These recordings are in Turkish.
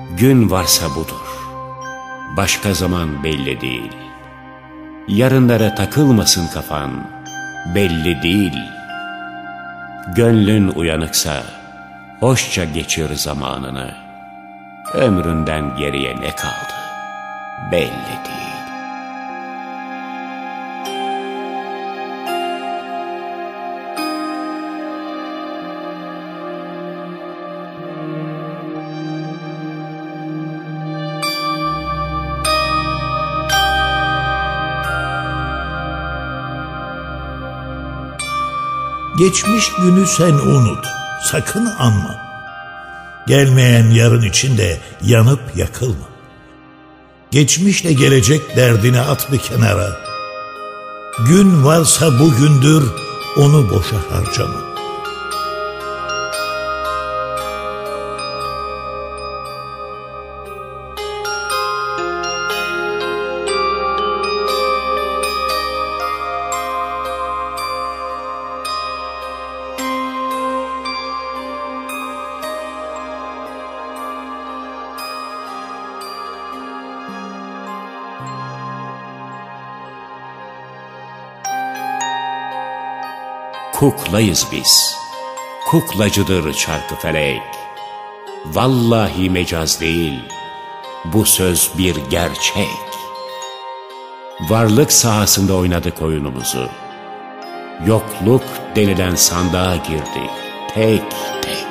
Gün varsa budur, başka zaman belli değil. Yarınlara takılmasın kafan, belli değil. Gönlün uyanıksa hoşça geçir zamanını. Ömründen geriye ne kaldı belli değil. Geçmiş günü sen unut, sakın anma. Gelmeyen yarın için de yanıp yakılma. Geçmişle gelecek derdini at bir kenara. Gün varsa bugündür, onu boşa harcama. Kuklayız biz, kuklacıdır çarkı felek. Vallahi mecaz değil, bu söz bir gerçek. Varlık sahasında oynadık oyunumuzu. Yokluk denilen sandığa girdik, tek tek.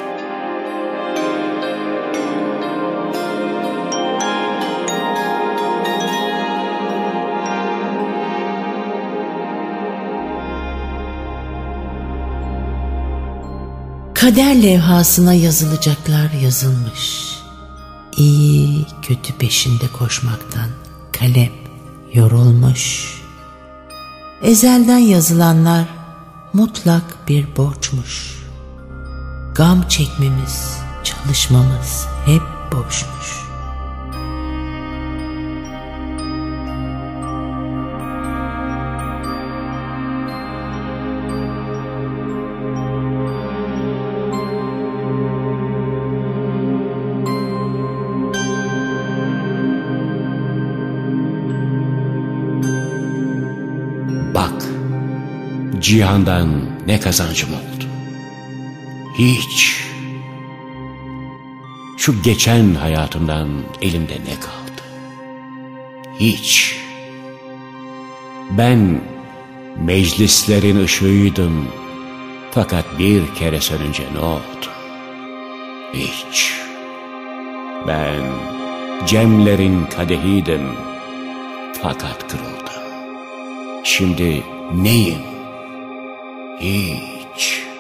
Kader levhasına yazılacaklar yazılmış. İyi kötü peşinde koşmaktan kalem yorulmuş. Ezelden yazılanlar mutlak bir borçmuş. Gam çekmemiz, çalışmamız hep boşmuş. Bak, cihandan ne kazancım oldu? Hiç. Şu geçen hayatımdan elimde ne kaldı? Hiç. Ben meclislerin ışığıydım, fakat bir kere sönünce ne oldu? Hiç. Ben cemlerin kadehiydim, fakat kırıldım. Şimdi neyim? Hiç.